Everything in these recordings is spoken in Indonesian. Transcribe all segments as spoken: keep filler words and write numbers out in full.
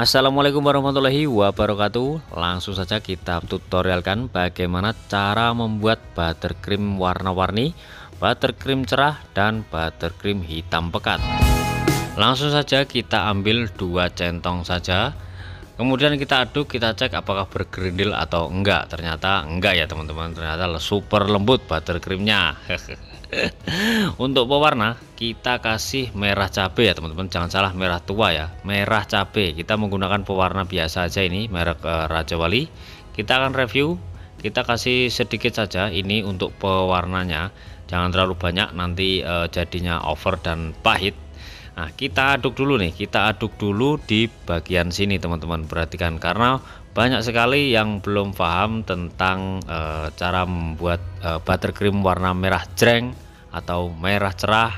Assalamualaikum warahmatullahi wabarakatuh. Langsung saja kita tutorialkan bagaimana cara membuat buttercream warna-warni, buttercream cerah, dan buttercream hitam pekat. Langsung saja kita ambil dua centong saja, kemudian kita aduk, kita cek apakah bergerindil atau enggak. Ternyata enggak ya teman-teman, ternyata super lembut buttercreamnya. Untuk pewarna kita kasih merah cabai ya teman-teman, jangan salah merah tua ya, merah cabai. Kita menggunakan pewarna biasa aja, ini merek eh, Raja Wali. Kita akan review, kita kasih sedikit saja ini untuk pewarnanya, jangan terlalu banyak nanti eh, jadinya over dan pahit. Nah, kita aduk dulu nih, kita aduk dulu di bagian sini teman-teman, perhatikan karena banyak sekali yang belum paham tentang e, cara membuat e, buttercream warna merah jreng atau merah cerah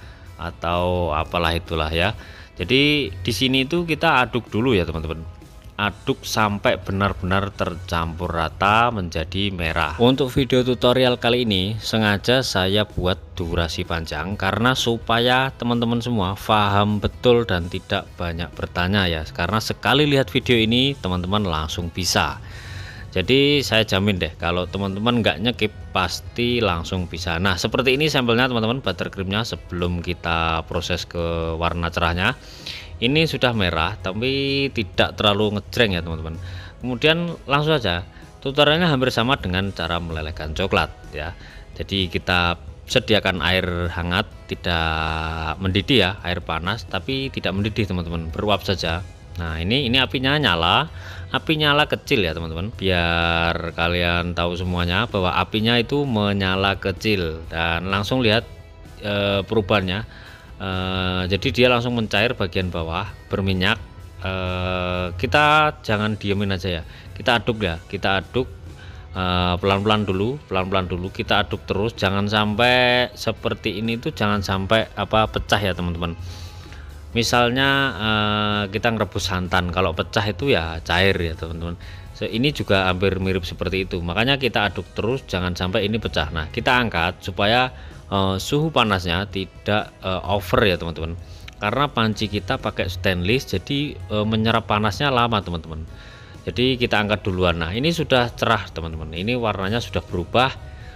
atau apalah itulah ya. Jadi di sini itu kita aduk dulu ya teman-teman, aduk sampai benar-benar tercampur rata menjadi merah. Untuk video tutorial kali ini sengaja saya buat durasi panjang karena supaya teman-teman semua paham betul dan tidak banyak bertanya ya, karena sekali lihat video ini teman-teman langsung bisa. Jadi saya jamin deh kalau teman-teman nggak nyekip pasti langsung bisa. Nah seperti ini sampelnya teman-teman, buttercreamnya sebelum kita proses ke warna cerahnya. Ini sudah merah tapi tidak terlalu ngejreng ya teman-teman. Kemudian langsung saja tutorialnya hampir sama dengan cara melelehkan coklat ya. Jadi kita sediakan air hangat, tidak mendidih ya, air panas tapi tidak mendidih teman-teman, beruap saja. Nah ini ini apinya nyala, api nyala kecil ya teman-teman, biar kalian tahu semuanya bahwa apinya itu menyala kecil dan langsung lihat e, perubahannya. Uh, jadi dia langsung mencair bagian bawah berminyak. Uh, kita jangan diemin aja ya, kita aduk ya, kita aduk pelan-pelan uh, dulu, pelan-pelan dulu kita aduk terus, jangan sampai seperti ini tuh, jangan sampai apa pecah ya teman-teman. Misalnya uh, kita ngerebus santan, kalau pecah itu ya cair ya teman-teman. So, ini juga hampir mirip seperti itu, makanya kita aduk terus, jangan sampai ini pecah. Nah kita angkat supaya Uh, suhu panasnya tidak uh, over ya teman-teman, karena panci kita pakai stainless jadi uh, menyerap panasnya lama teman-teman. Jadi kita angkat duluan. Nah ini sudah cerah teman-teman, ini warnanya sudah berubah,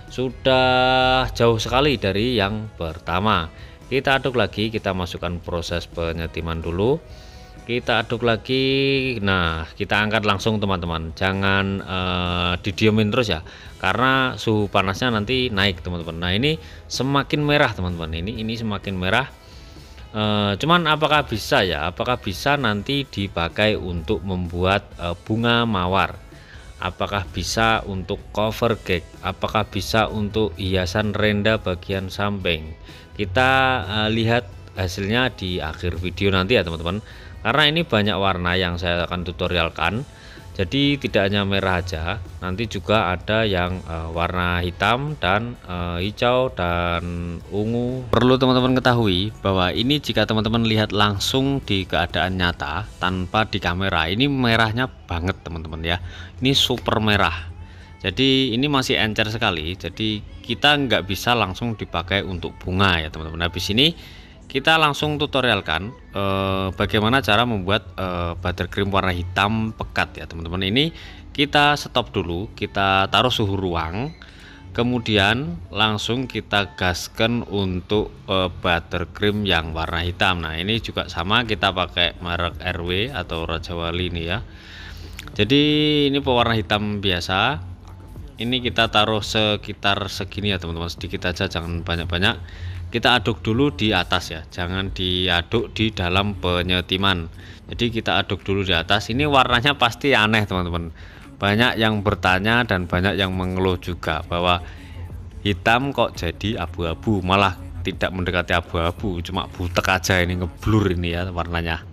sudah jauh sekali dari yang pertama. Kita aduk lagi, kita masukkan proses penyetiman dulu, kita aduk lagi. Nah kita angkat langsung teman-teman, jangan uh, didiemin terus ya, karena suhu panasnya nanti naik teman-teman. Nah ini semakin merah teman-teman, ini ini semakin merah. Uh, cuman apakah bisa ya, apakah bisa nanti dipakai untuk membuat uh, bunga mawar, apakah bisa untuk cover cake, apakah bisa untuk hiasan renda bagian samping? Kita uh, lihat hasilnya di akhir video nanti ya teman-teman, karena ini banyak warna yang saya akan tutorialkan. Jadi tidak hanya merah aja, nanti juga ada yang uh, warna hitam dan uh, hijau dan ungu. Perlu teman-teman ketahui bahwa ini jika teman-teman lihat langsung di keadaan nyata tanpa di kamera, ini merahnya banget teman-teman ya, ini super merah. Jadi ini masih encer sekali, jadi kita nggak bisa langsung dipakai untuk bunga ya teman-teman. Habis ini kita langsung tutorialkan eh, bagaimana cara membuat eh, buttercream warna hitam pekat ya teman-teman. Ini kita stop dulu, kita taruh suhu ruang, kemudian langsung kita gaskan untuk eh, buttercream yang warna hitam. Nah ini juga sama, kita pakai merek R W atau Raja Wali ini ya. Jadi ini pewarna hitam biasa. Ini kita taruh sekitar segini ya teman-teman, sedikit aja, jangan banyak-banyak. Kita aduk dulu di atas ya, jangan diaduk di dalam penyetiman. Jadi kita aduk dulu di atas. Ini warnanya pasti aneh teman-teman, banyak yang bertanya dan banyak yang mengeluh juga bahwa hitam kok jadi abu-abu, malah tidak mendekati abu-abu, cuma butek aja, ini ngeblur ini ya warnanya.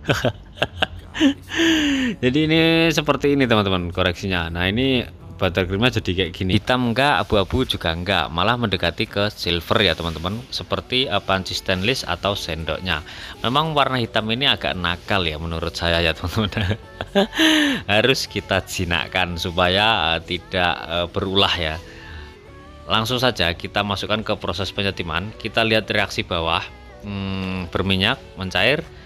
Jadi ini seperti ini teman-teman koreksinya. Nah ini buttercreamnya jadi kayak gini, hitam enggak, abu-abu juga enggak, malah mendekati ke silver ya teman-teman, seperti uh, panci stainless atau sendoknya. Memang warna hitam ini agak nakal ya menurut saya ya teman-teman. Harus kita jinakkan supaya uh, tidak uh, berulah ya. Langsung saja kita masukkan ke proses penyetiman, kita lihat reaksi bawah, hmm, berminyak, mencair.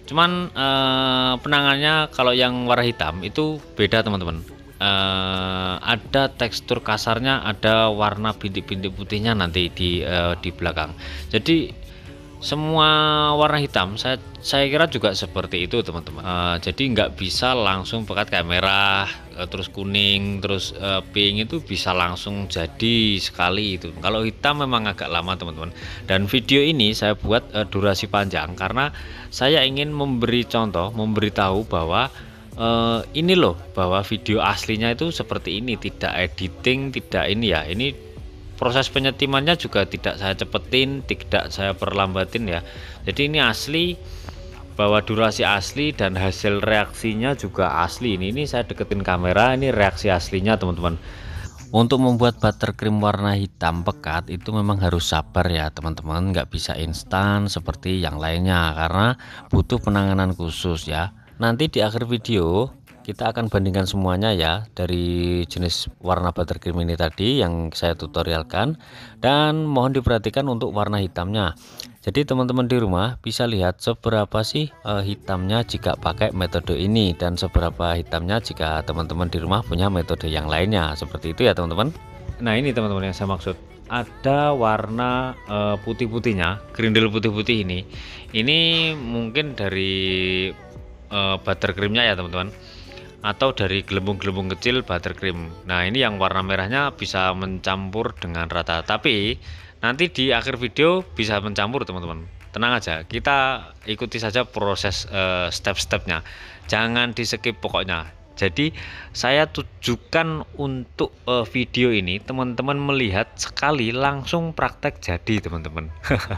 Cuman eh, penangannya kalau yang warna hitam itu beda teman-teman. Eh, ada tekstur kasarnya, ada warna bintik-bintik putihnya nanti di eh, di belakang. Jadi semua warna hitam saya saya kira juga seperti itu teman-teman. Uh, jadi nggak bisa langsung pekat kayak merah, uh, terus kuning, terus uh, pink itu bisa langsung jadi sekali itu. Kalau hitam memang agak lama teman-teman. Dan video ini saya buat uh, durasi panjang karena saya ingin memberi contoh, memberitahu bahwa uh, ini loh, bahwa video aslinya itu seperti ini, tidak editing, tidak ini ya. Ini proses penyetimannya juga tidak saya cepetin, tidak saya perlambatin ya. Jadi ini asli, bahwa durasi asli dan hasil reaksinya juga asli. Ini, ini saya deketin kamera, ini reaksi aslinya teman-teman. Untuk membuat buttercream warna hitam pekat itu memang harus sabar ya teman-teman, nggak bisa instan seperti yang lainnya karena butuh penanganan khusus ya. Nanti di akhir video kita akan bandingkan semuanya ya, dari jenis warna buttercream ini tadi yang saya tutorialkan, dan mohon diperhatikan untuk warna hitamnya. Jadi teman-teman di rumah bisa lihat seberapa sih uh, hitamnya jika pakai metode ini, dan seberapa hitamnya jika teman-teman di rumah punya metode yang lainnya, seperti itu ya teman-teman. Nah ini teman-teman yang saya maksud, ada warna uh, putih-putihnya, grindel putih-putih ini ini mungkin dari uh, buttercreamnya ya teman-teman, atau dari gelembung-gelembung kecil buttercream. Nah ini yang warna merahnya bisa mencampur dengan rata, tapi nanti di akhir video bisa mencampur teman-teman, tenang aja, kita ikuti saja proses uh, step-stepnya, jangan di skip pokoknya. Jadi saya tujukan untuk uh, video ini teman-teman melihat sekali langsung praktek jadi teman-teman.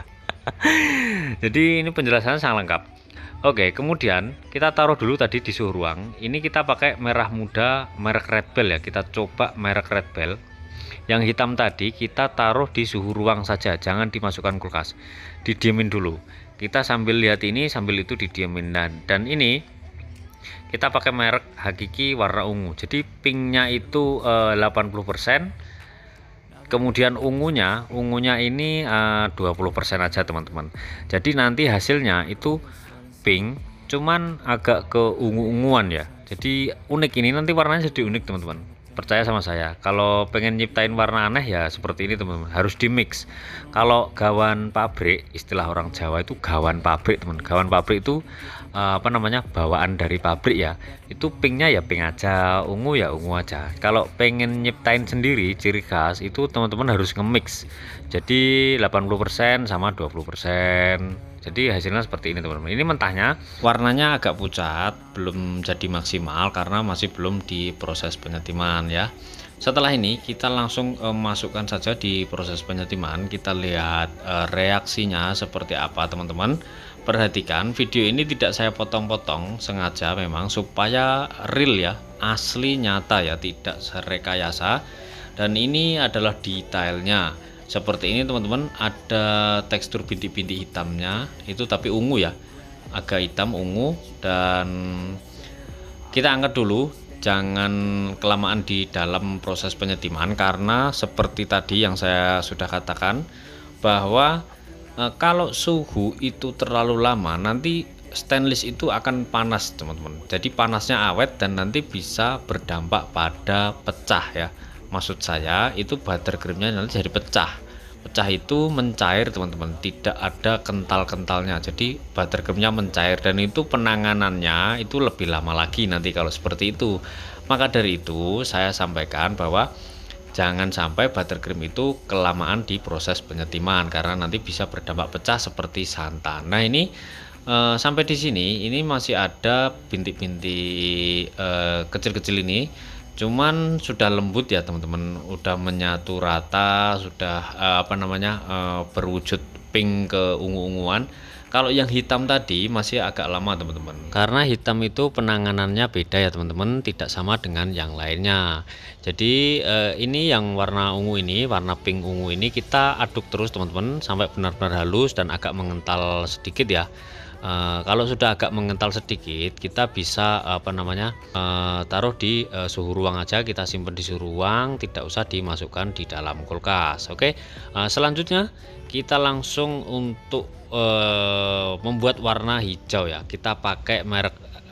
Jadi ini penjelasannya sangat lengkap. Oke, kemudian kita taruh dulu tadi di suhu ruang. Ini kita pakai merah muda merek Red Bell ya. Kita coba merek Red Bell. Yang hitam tadi kita taruh di suhu ruang saja, jangan dimasukkan kulkas. Didiemin dulu. Kita sambil lihat ini, sambil itu didiemin. Dan, dan ini kita pakai merek Hakiki warna ungu. Jadi pinknya itu eh, delapan puluh persen. Kemudian ungunya, ungunya ini eh, dua puluh persen aja teman-teman. Jadi nanti hasilnya itu pink, cuman agak ke ungu-unguan ya. Jadi unik, ini nanti warnanya jadi unik teman-teman, percaya sama saya. Kalau pengen nyiptain warna aneh ya seperti ini teman-teman, harus di mix. Kalau gawan pabrik, istilah orang Jawa itu gawan pabrik teman. Gawan pabrik itu uh, apa namanya, bawaan dari pabrik ya. Itu pinknya ya pink aja, ungu ya ungu aja. Kalau pengen nyiptain sendiri ciri khas itu teman-teman harus nge-mix. Jadi delapan puluh persen sama dua puluh persen. Jadi hasilnya seperti ini teman-teman. Ini mentahnya warnanya agak pucat, belum jadi maksimal karena masih belum diproses penyetiman ya. Setelah ini kita langsung e, masukkan saja di proses penyetiman. Kita lihat e, reaksinya seperti apa teman-teman. Perhatikan video ini tidak saya potong-potong sengaja memang supaya real ya, asli nyata ya, tidak rekayasa. Dan ini adalah detailnya. Seperti ini teman-teman, ada tekstur bintik-bintik hitamnya itu tapi ungu ya, agak hitam ungu. Dan kita angkat dulu, jangan kelamaan di dalam proses penyetiman karena seperti tadi yang saya sudah katakan bahwa e, kalau suhu itu terlalu lama nanti stainless itu akan panas teman-teman. Jadi panasnya awet dan nanti bisa berdampak pada pecah ya. Maksud saya itu buttercreamnya nanti jadi pecah. Pecah itu mencair teman-teman, tidak ada kental-kentalnya. Jadi buttercreamnya mencair dan itu penanganannya itu lebih lama lagi nanti kalau seperti itu. Maka dari itu saya sampaikan bahwa jangan sampai buttercream itu kelamaan di proses penyetiman karena nanti bisa berdampak pecah seperti santan. Nah ini e, sampai di sini ini masih ada bintik-bintik e, kecil-kecil ini. Cuman sudah lembut ya teman-teman, udah menyatu rata, sudah eh, apa namanya eh, berwujud pink ke ungu-unguan. Kalau yang hitam tadi masih agak lama teman-teman, karena hitam itu penanganannya beda ya teman-teman, tidak sama dengan yang lainnya. Jadi eh, ini yang warna ungu ini, warna pink ungu ini kita aduk terus teman-teman sampai benar-benar halus dan agak mengental sedikit ya. Uh, kalau sudah agak mengental sedikit, kita bisa apa namanya uh, taruh di uh, suhu ruang aja, kita simpan di suhu ruang, tidak usah dimasukkan di dalam kulkas. Oke, uh, selanjutnya kita langsung untuk uh, membuat warna hijau ya. Kita pakai merek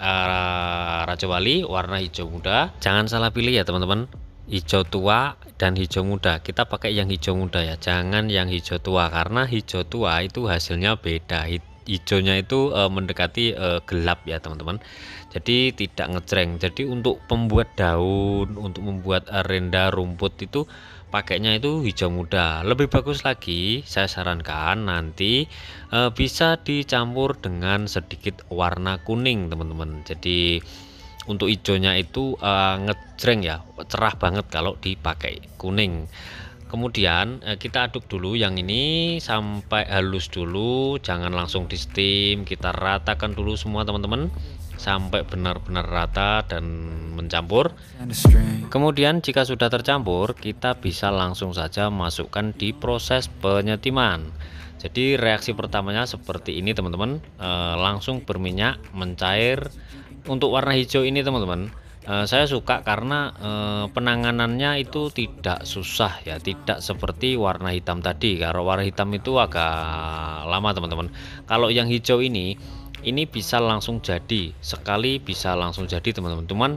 uh, Raja Wali warna hijau muda. Jangan salah pilih ya teman-teman, hijau tua dan hijau muda. Kita pakai yang hijau muda ya, jangan yang hijau tua, karena hijau tua itu hasilnya beda. Hijaunya itu e, mendekati e, gelap ya teman-teman, jadi tidak ngejreng. Jadi untuk pembuat daun, untuk membuat e, renda rumput itu pakainya itu hijau muda. Lebih bagus lagi saya sarankan nanti e, bisa dicampur dengan sedikit warna kuning teman-teman. Jadi untuk hijaunya itu e, ngejreng ya, cerah banget kalau dipakai kuning. Kemudian eh, kita aduk dulu yang ini sampai halus dulu, jangan langsung di steam. Kita ratakan dulu semua teman-teman sampai benar-benar rata dan mencampur. Kemudian jika sudah tercampur, kita bisa langsung saja masukkan di proses penyetiman. Jadi reaksi pertamanya seperti ini teman-teman, eh, langsung berminyak, mencair. Untuk warna hijau ini teman-teman, Uh, saya suka karena uh, penanganannya itu tidak susah ya, tidak seperti warna hitam tadi. Kalau warna hitam itu agak lama teman-teman. Kalau yang hijau ini ini bisa langsung jadi, sekali bisa langsung jadi teman-teman. Cuman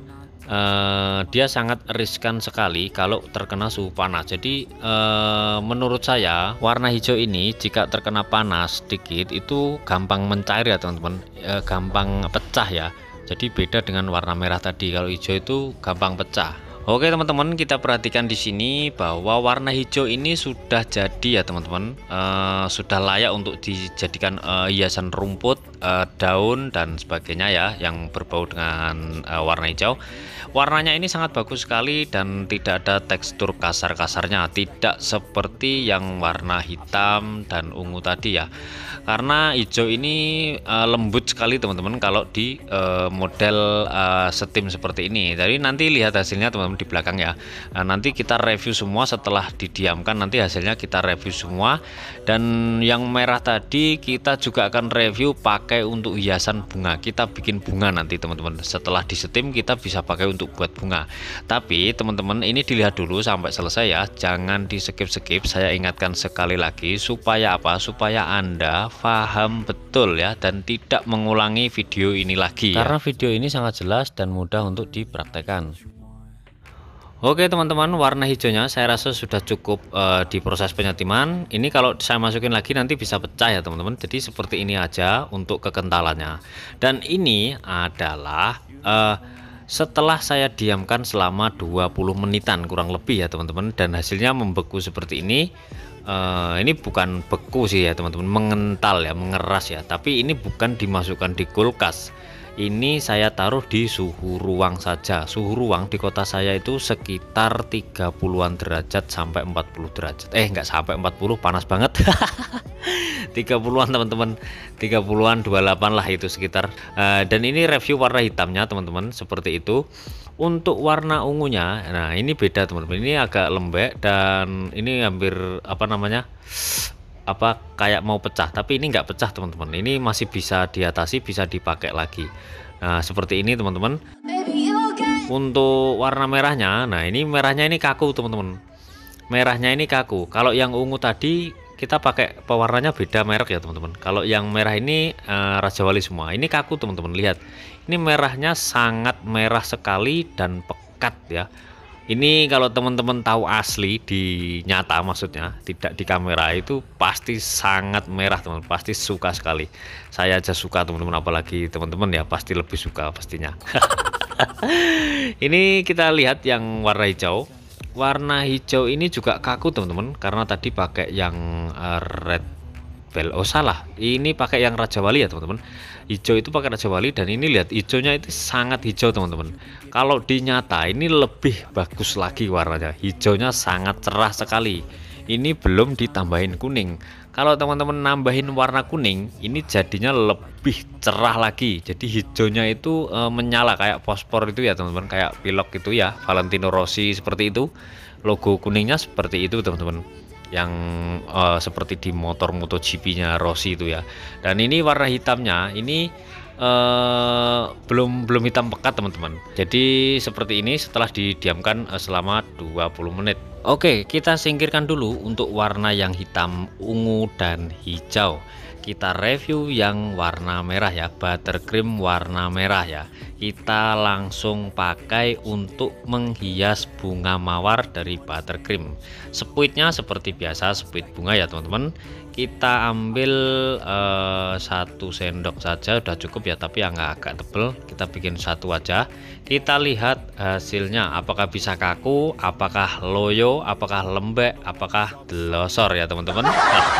uh, dia sangat riskan sekali kalau terkena suhu panas. Jadi uh, menurut saya warna hijau ini jika terkena panas sedikit itu gampang mencair ya teman-teman, uh, gampang pecah ya. Jadi beda dengan warna merah tadi, kalau hijau itu gampang pecah. Oke teman-teman, kita perhatikan di sini bahwa warna hijau ini sudah jadi ya teman-teman, uh, sudah layak untuk dijadikan uh, hiasan rumput, uh, daun dan sebagainya ya, yang berbau dengan uh, warna hijau. Warnanya ini sangat bagus sekali dan tidak ada tekstur kasar-kasarnya, tidak seperti yang warna hitam dan ungu tadi ya. Karena hijau ini uh, lembut sekali teman-teman kalau di uh, model uh, steam seperti ini. Jadi nanti lihat hasilnya teman-teman di belakang ya. Nah, nanti kita review semua setelah didiamkan, nanti hasilnya kita review semua. Dan yang merah tadi kita juga akan review pakai untuk hiasan bunga. Kita bikin bunga nanti teman-teman. Setelah di steam kita bisa pakai untuk buat bunga. Tapi teman-teman ini dilihat dulu sampai selesai ya. Jangan di skip-skip. Saya ingatkan sekali lagi supaya apa? Supaya Anda paham betul ya dan tidak mengulangi video ini lagi ya. Karena video ini sangat jelas dan mudah untuk dipraktekkan. Oke teman-teman, warna hijaunya saya rasa sudah cukup uh, di proses penyetiman. Ini kalau saya masukin lagi nanti bisa pecah ya teman-teman. Jadi seperti ini aja untuk kekentalannya. Dan ini adalah uh, setelah saya diamkan selama dua puluh menitan kurang lebih ya teman-teman, dan hasilnya membeku seperti ini. Uh, ini bukan beku sih ya teman-teman, mengental ya, mengeras ya, tapi ini bukan dimasukkan di kulkas. Ini saya taruh di suhu ruang saja. Suhu ruang di kota saya itu sekitar tiga puluhan derajat sampai empat puluh derajat. Eh nggak sampai empat puluh, panas banget. tiga puluhan teman-teman, tiga puluhan, dua puluh delapan lah itu sekitar. Uh, dan ini review warna hitamnya teman-teman seperti itu. Untuk warna ungunya, nah ini beda teman-teman, ini agak lembek dan ini hampir apa namanya apa kayak mau pecah, tapi ini nggak pecah teman-teman, ini masih bisa diatasi, bisa dipakai lagi. Nah seperti ini teman-teman. Untuk warna merahnya, nah ini merahnya ini kaku teman-teman, merahnya ini kaku. Kalau yang ungu tadi kita pakai pewarnanya beda merek ya teman-teman. Kalau yang merah ini uh, Raja Wali semua, ini kaku teman-teman, lihat ini merahnya sangat merah sekali dan pekat ya. Ini kalau teman-teman tahu asli di nyata, maksudnya tidak di kamera, itu pasti sangat merah teman, pasti suka sekali. Saya aja suka teman-teman, apalagi teman-teman ya pasti lebih suka pastinya. Ini kita lihat yang warna hijau. Warna hijau ini juga kaku teman-teman, karena tadi pakai yang uh, red bell. Oh salah, ini pakai yang Raja Wali ya teman-teman. Hijau itu pakai Raja Wali, dan ini lihat hijaunya itu sangat hijau teman-teman. Kalau di nyata ini lebih bagus lagi warnanya, hijaunya sangat cerah sekali. Ini belum ditambahin kuning. Kalau teman-teman nambahin warna kuning, ini jadinya lebih cerah lagi. Jadi hijaunya itu e, menyala kayak fosfor itu ya teman-teman, kayak pilok itu ya, Valentino Rossi seperti itu. Logo kuningnya seperti itu teman-teman. yang uh, seperti di motor MotoGP-nya Rossi itu ya. Dan ini warna hitamnya ini uh, belum belum hitam pekat teman-teman. Jadi seperti ini setelah didiamkan uh, selama dua puluh menit. Oke, kita singkirkan dulu untuk warna yang hitam, ungu dan hijau. Kita review yang warna merah ya, buttercream warna merah ya. Kita langsung pakai untuk menghias bunga mawar dari buttercream. Spuitnya seperti biasa, spuit bunga ya teman-teman. Kita ambil eh, satu sendok saja udah cukup ya, tapi yang agak tebel. Kita bikin satu aja. Kita lihat hasilnya, apakah bisa kaku, apakah loyo, apakah lembek, apakah delosor ya teman-teman.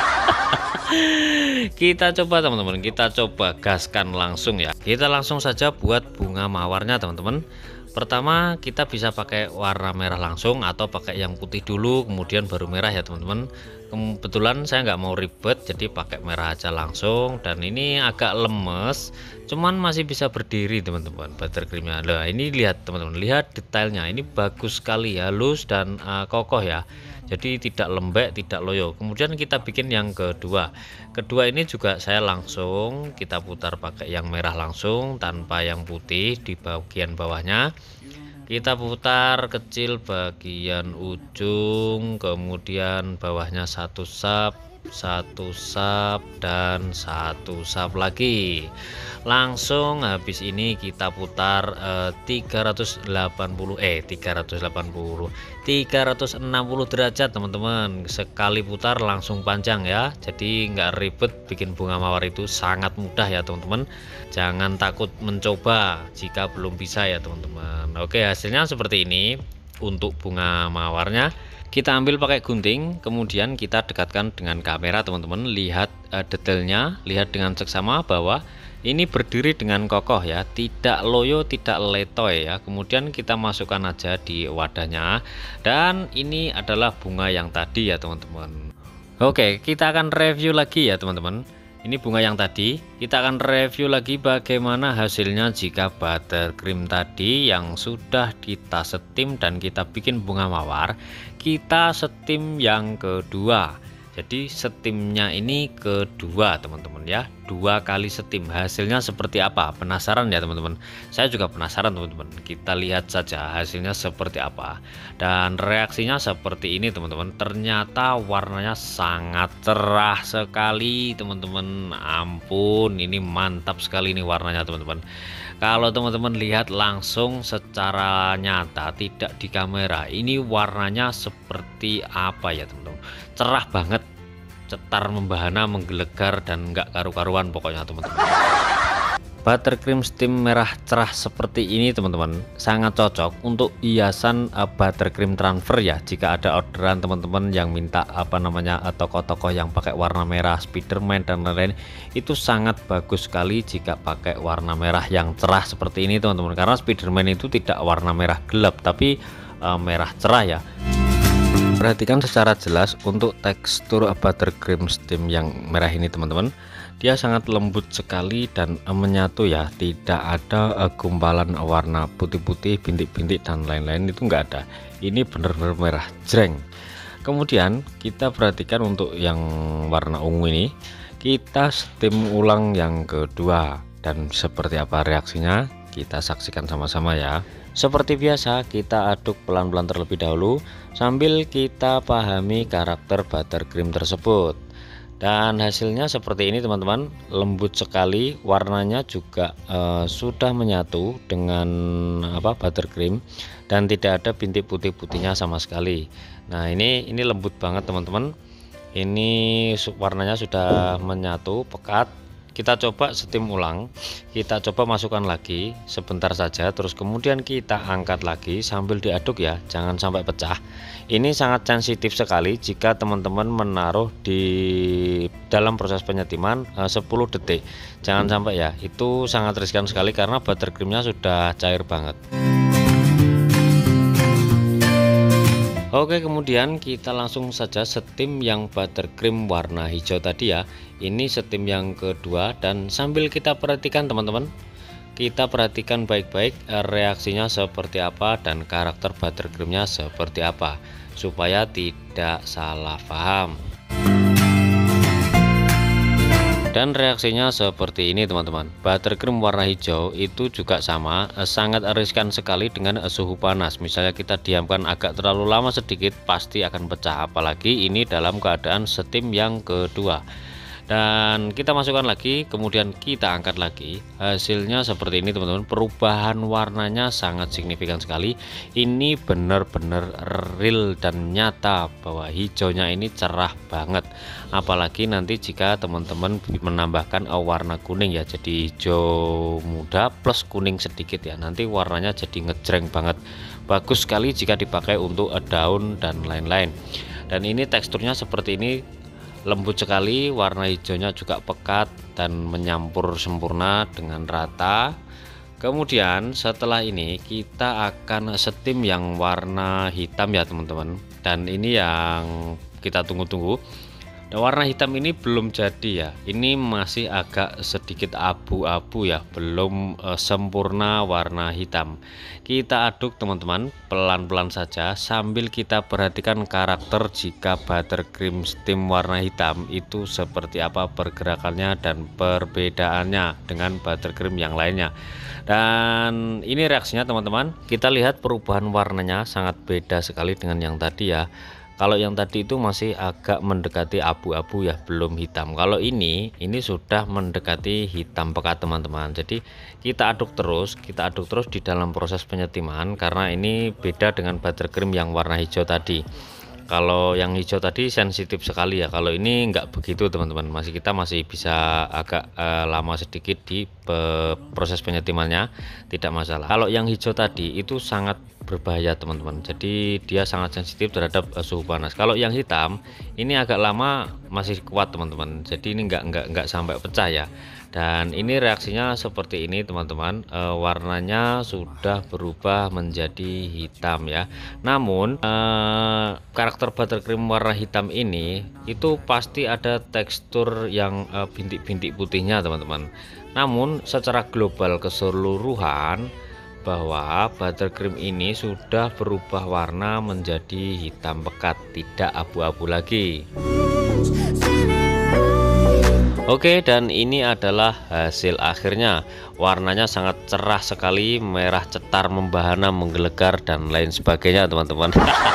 Kita coba teman-teman, kita coba gaskan langsung ya. Kita langsung saja buat bunga mawarnya teman-teman. Pertama kita bisa pakai warna merah langsung atau pakai yang putih dulu kemudian baru merah ya teman-teman. Kebetulan saya nggak mau ribet jadi pakai merah aja langsung, dan ini agak lemes cuman masih bisa berdiri teman-teman buttercreamnya. Nah ini lihat teman-teman, lihat detailnya, ini bagus sekali, halus dan uh, kokoh ya. Jadi tidak lembek, tidak loyo. Kemudian kita bikin yang kedua. Kedua ini juga saya langsung kita putar pakai yang merah langsung tanpa yang putih di bagian bawahnya. Kita putar kecil bagian ujung, kemudian bawahnya satu sap, satu sap dan satu sap lagi. Langsung habis ini kita putar eh, tiga ratus delapan puluh eh tiga ratus delapan puluh tiga ratus enam puluh derajat teman-teman. Sekali putar langsung panjang ya, jadi nggak ribet bikin bunga mawar itu, sangat mudah ya teman-teman. Jangan takut mencoba jika belum bisa ya teman-teman. Oke, hasilnya seperti ini untuk bunga mawarnya. Kita ambil pakai gunting, kemudian kita dekatkan dengan kamera teman-teman. Lihat uh, detailnya, lihat dengan seksama bahwa ini berdiri dengan kokoh ya, tidak loyo, tidak letoy ya. Kemudian kita masukkan aja di wadahnya, dan ini adalah bunga yang tadi ya teman-teman. Oke, kita akan review lagi ya teman-teman. Ini bunga yang tadi, kita akan review lagi bagaimana hasilnya jika buttercream tadi yang sudah kita setim dan kita bikin bunga mawar, kita setim yang kedua. Jadi setimnya ini kedua teman-teman ya, dua kali setim. Hasilnya seperti apa? Penasaran ya teman-teman? Saya juga penasaran teman-teman. Kita lihat saja hasilnya seperti apa. Dan reaksinya seperti ini teman-teman. Ternyata warnanya sangat cerah sekali teman-teman. Ampun, ini mantap sekali ini warnanya teman-teman. Kalau teman-teman lihat langsung secara nyata, tidak di kamera, ini warnanya seperti apa ya teman-teman? Cerah banget, cetar membahana, menggelegar, dan enggak karu-karuan pokoknya teman-teman. Buttercream steam merah cerah seperti ini teman-teman sangat cocok untuk hiasan uh, buttercream transfer ya. Jika ada orderan teman-teman yang minta apa namanya toko-toko yang pakai warna merah, Spiderman dan lain-lain, itu sangat bagus sekali jika pakai warna merah yang cerah seperti ini teman-teman, karena Spiderman itu tidak warna merah gelap tapi uh, merah cerah ya. Perhatikan secara jelas untuk tekstur buttercream steam yang merah ini teman-teman. Dia sangat lembut sekali dan menyatu ya, tidak ada uh, gumpalan warna putih-putih, bintik-bintik dan lain-lain, itu enggak ada. Ini benar-benar merah jreng. Kemudian kita perhatikan untuk yang warna ungu ini, kita steam ulang yang kedua, dan seperti apa reaksinya kita saksikan sama-sama ya. Seperti biasa kita aduk pelan-pelan terlebih dahulu sambil kita pahami karakter buttercream tersebut. Dan hasilnya seperti ini teman-teman, lembut sekali, warnanya juga uh, sudah menyatu dengan apa buttercream dan tidak ada bintik putih-putihnya sama sekali. Nah ini ini lembut banget teman-teman, ini warnanya sudah menyatu pekat. Kita coba steam ulang, kita coba masukkan lagi sebentar saja, terus kemudian kita angkat lagi sambil diaduk ya, jangan sampai pecah. Ini sangat sensitif sekali jika teman-teman menaruh di dalam proses penyetiman eh, sepuluh detik, jangan sampai ya, itu sangat riskan sekali karena buttercreamnya sudah cair banget. Oke, kemudian kita langsung saja steam yang buttercream warna hijau tadi ya. Ini steam yang kedua, dan sambil kita perhatikan teman-teman, kita perhatikan baik-baik reaksinya seperti apa dan karakter buttercreamnya seperti apa. supaya tidak salah paham. Dan reaksinya seperti ini teman-teman. Buttercream warna hijau itu juga sama, sangat riskan sekali dengan suhu panas. Misalnya kita diamkan agak terlalu lama sedikit pasti akan pecah, apalagi ini dalam keadaan steam yang kedua. Dan kita masukkan lagi, kemudian kita angkat lagi. Hasilnya seperti ini teman-teman. Perubahan warnanya sangat signifikan sekali. Ini benar-benar real dan nyata bahwa hijaunya ini cerah banget. Apalagi nanti jika teman-teman menambahkan warna kuning ya, jadi hijau muda plus kuning sedikit ya, nanti warnanya jadi ngejreng banget. Bagus sekali jika dipakai untuk daun dan lain-lain. Dan ini teksturnya seperti ini, lembut sekali, warna hijaunya juga pekat dan menyampur sempurna dengan rata. Kemudian setelah ini kita akan steam yang warna hitam ya teman-teman, dan ini yang kita tunggu-tunggu. Nah, warna hitam ini belum jadi ya, ini masih agak sedikit abu-abu ya, belum e, sempurna warna hitam. Kita aduk teman-teman, pelan-pelan saja sambil kita perhatikan karakter jika buttercream steam warna hitam itu seperti apa pergerakannya dan perbedaannya dengan buttercream yang lainnya. Dan ini reaksinya teman-teman, kita lihat perubahan warnanya sangat beda sekali dengan yang tadi ya. Kalau yang tadi itu masih agak mendekati abu-abu ya, belum hitam. Kalau ini, ini sudah mendekati hitam pekat teman-teman. Jadi kita aduk terus, kita aduk terus di dalam proses penyetiman, karena ini beda dengan buttercream yang warna hijau tadi. Kalau yang hijau tadi sensitif sekali ya, kalau ini enggak begitu teman-teman. Masih kita masih bisa agak eh, lama sedikit di pe proses penyetimannya, tidak masalah. Kalau yang hijau tadi itu sangat berbahaya teman-teman, jadi dia sangat sensitif terhadap uh, suhu panas. Kalau yang hitam ini agak lama masih kuat teman-teman, jadi ini enggak enggak enggak sampai pecah ya. Dan ini reaksinya seperti ini teman-teman, e, warnanya sudah berubah menjadi hitam ya. Namun e, karakter buttercream warna hitam ini itu pasti ada tekstur yang bintik-bintik putihnya teman-teman. Namun secara global keseluruhan bahwa buttercream ini sudah berubah warna menjadi hitam pekat, tidak abu-abu lagi. Oke, dan ini adalah hasil akhirnya. Warnanya sangat cerah sekali, merah cetar, membahana, menggelegar dan lain sebagainya teman-teman.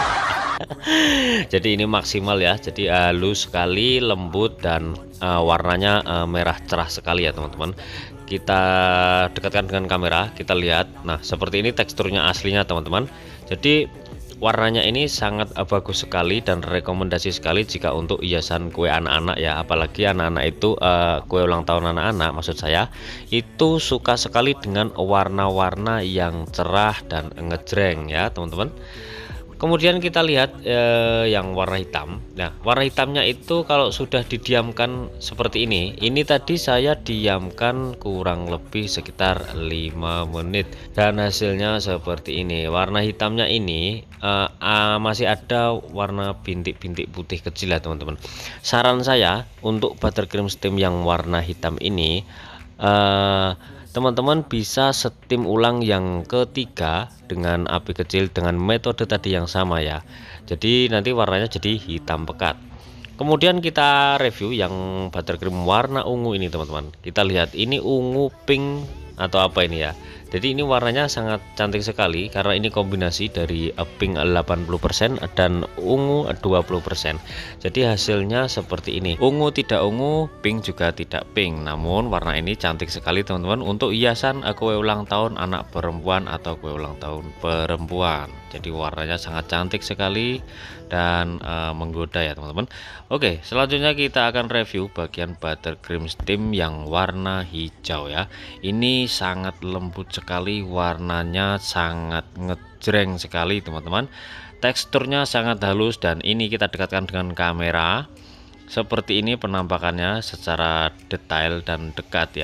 Jadi ini maksimal ya, jadi halus sekali, lembut, dan uh, warnanya uh, merah cerah sekali ya teman-teman. Kita dekatkan dengan kamera, kita lihat. Nah, seperti ini teksturnya aslinya teman-teman. Jadi warnanya ini sangat uh, bagus sekali dan rekomendasi sekali jika untuk hiasan kue anak-anak ya, apalagi anak-anak itu uh, kue ulang tahun anak-anak maksud saya, itu suka sekali dengan warna-warna yang cerah dan ngejreng ya teman-teman. Kemudian kita lihat eh, yang warna hitam. Nah, warna hitamnya itu kalau sudah didiamkan seperti ini, ini tadi saya diamkan kurang lebih sekitar lima menit dan hasilnya seperti ini. Warna hitamnya ini eh, eh, masih ada warna bintik-bintik putih kecil ya teman-teman. Saran saya untuk buttercream steam yang warna hitam ini, eh, teman-teman bisa steam ulang yang ketiga dengan api kecil dengan metode tadi yang sama ya. Jadi nanti warnanya jadi hitam pekat. Kemudian kita review yang buttercream warna ungu ini teman-teman. Kita lihat ini ungu pink atau apa ini ya. Jadi ini warnanya sangat cantik sekali karena ini kombinasi dari pink delapan puluh persen dan ungu dua puluh persen. Jadi hasilnya seperti ini. Ungu tidak ungu, pink juga tidak pink. Namun warna ini cantik sekali teman-teman untuk hiasan kue ulang tahun anak perempuan atau kue ulang tahun perempuan. Jadi warnanya sangat cantik sekali dan uh, menggoda ya teman-teman. Oke, selanjutnya kita akan review bagian buttercream steam yang warna hijau ya. Ini sangat lembut sekali, warnanya sangat ngejreng sekali teman-teman. Teksturnya sangat halus dan ini kita dekatkan dengan kamera. Seperti ini penampakannya secara detail dan dekat ya.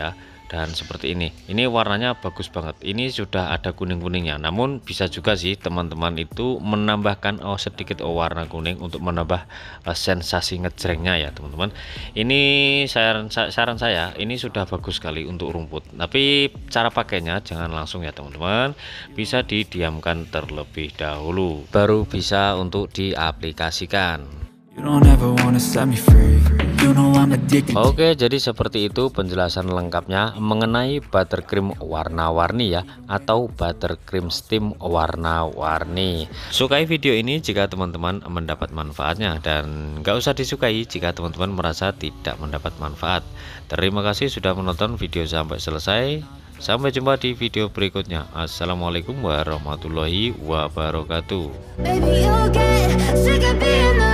dan seperti ini. Ini warnanya bagus banget. Ini sudah ada kuning-kuningnya. Namun bisa juga sih teman-teman itu menambahkan oh sedikit oh warna kuning untuk menambah uh, sensasi ngejrengnya ya teman-teman. Ini saran saran saya ini sudah bagus sekali untuk rumput. Tapi cara pakainya jangan langsung ya teman-teman. Bisa didiamkan terlebih dahulu baru bisa untuk diaplikasikan. Oke, jadi seperti itu penjelasan lengkapnya mengenai buttercream warna-warni ya, atau buttercream steam warna-warni. Sukai video ini jika teman-teman mendapat manfaatnya, dan nggak usah disukai jika teman-teman merasa tidak mendapat manfaat. Terima kasih sudah menonton video sampai selesai. Sampai jumpa di video berikutnya. Assalamualaikum warahmatullahi wabarakatuh. Baby,